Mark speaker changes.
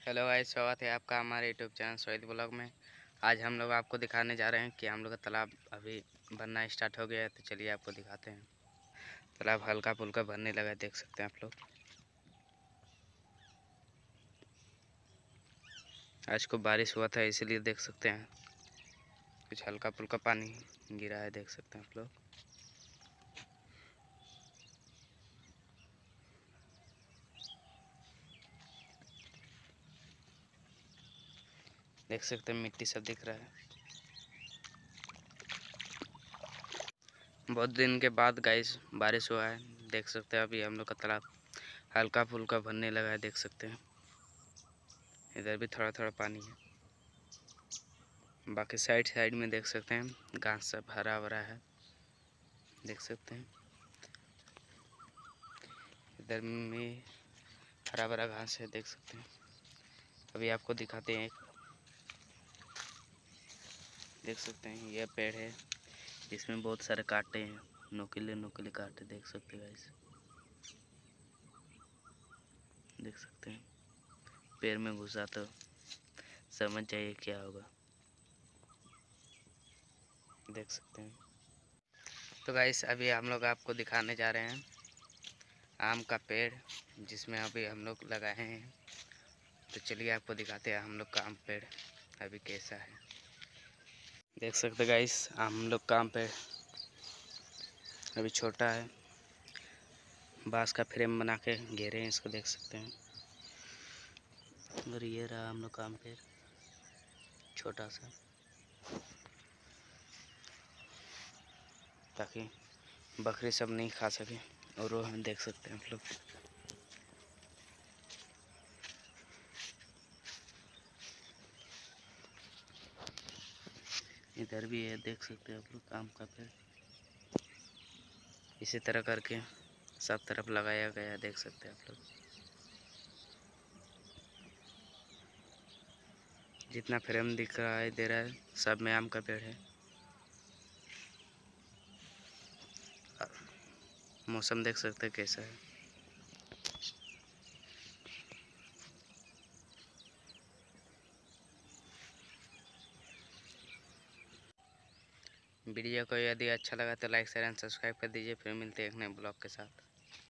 Speaker 1: Hello guys, स्वागत है आपका हमारे यूट्यूब चैनल सोहित ब्लॉग में। आज हम लोग आपको दिखाने जा रहे हैं कि हम लोग का तालाब अभी बनना स्टार्ट हो गया है। तो चलिए आपको दिखाते हैं। तालाब हल्का फुल्का भरने लगा है, देख सकते हैं आप लोग। आज को बारिश हुआ था इसीलिए देख सकते हैं कुछ हल्का फुल्का पानी गिरा है, देख सकते हैं आप लोग। देख सकते हैं मिट्टी सब दिख रहा है। बहुत दिन के बाद गाइस बारिश हुआ है, देख सकते हैं। अभी हम लोग का तालाब हल्का फुल्का भरने लगा है, देख सकते हैं। इधर भी थोड़ा थोड़ा पानी है। बाकी साइड साइड में देख सकते हैं घास सब हरा भरा है, देख सकते हैं। इधर में हरा भरा घास है, देख सकते हैं। अभी आपको दिखाते हैं एक, देख सकते हैं यह पेड़ है। इसमें बहुत सारे कांटे हैं, नुकीले नुकीले कांटे, देख सकते हैं गाइस। देख सकते हैं पेड़ में घुसा तो समझ जाइए क्या होगा, देख सकते हैं। तो गाइस अभी हम लोग आपको दिखाने जा रहे हैं आम का पेड़, जिसमें अभी हम लोग लगाए हैं। तो चलिए आपको दिखाते हैं हम लोग का आम पेड़ अभी कैसा है। देख सकते गाइस हम लोग का आम पेड़ अभी छोटा है। बांस का फ्रेम बना के घेरे हैं इसको, देख सकते हैं। और ये रहा हम लोग का आम पेड़ छोटा सा, ताकि बकरी सब नहीं खा सके। और वो हम देख सकते हैं आप लोग। इधर भी है, देख सकते हैं आप लोग आम का पेड़। इसी तरह करके सब तरफ लगाया गया है, देख सकते हैं आप लोग। जितना फ्रेम दिखाई दे रहा है सब में आम का पेड़ है। मौसम देख सकते हैं कैसा है। वीडियो को यदि अच्छा लगा तो लाइक शेयर एंड सब्सक्राइब कर दीजिए। फिर मिलते हैं एक नए ब्लॉग के साथ।